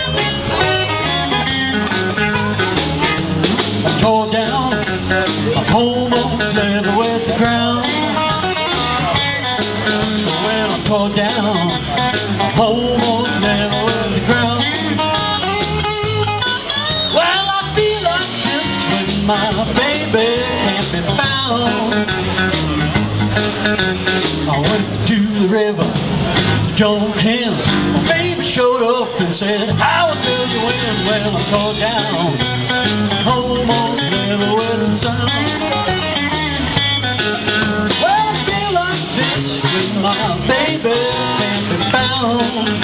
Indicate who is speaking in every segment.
Speaker 1: I'm tore down, I'm almost level with the ground. Well, I'm tore down, I'm almost level with the ground. Well, I feel like this when my baby can't be found. I went to the river to join him. My baby showed up and said, "How was you when?" Well, I'm tore down, almost level with the sun. Well, I feel like this when my baby can't be found.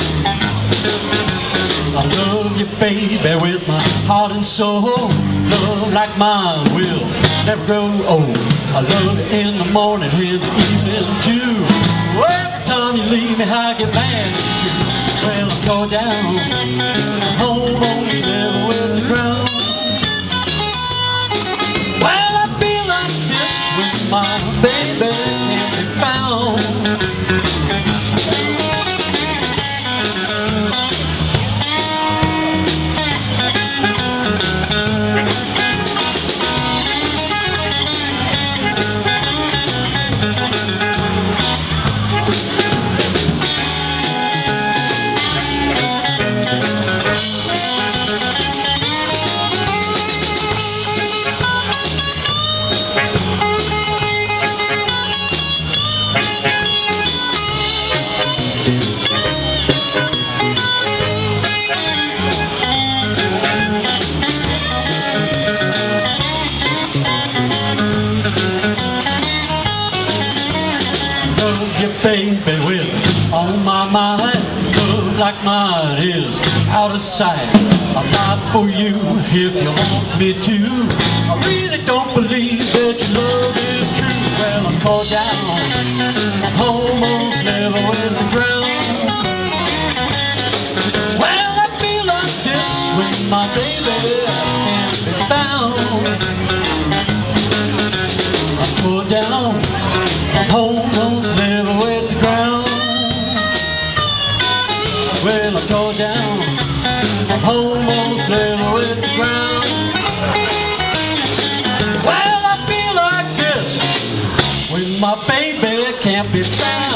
Speaker 1: I love you, baby, with my heart and soul. Love like mine will never grow old. I love you in the morning, in the evening too. Every time you leave me, I get mad at you. Well, I'm tore down, home on level with the ground. Well, I feel like this when my baby can't be found. Baby, with on my mind, love like mine is out of sight. I'm not for you if you want me to. I really don't believe that your love is true. Well, I'm tore down, I'm almost level with the ground. Well, I feel like this when my baby can't be found. I'm tore down, I'm almost level with the ground. Well, I'm tore down, I'm almost level with the ground. Well, I feel like this when my baby can't be found.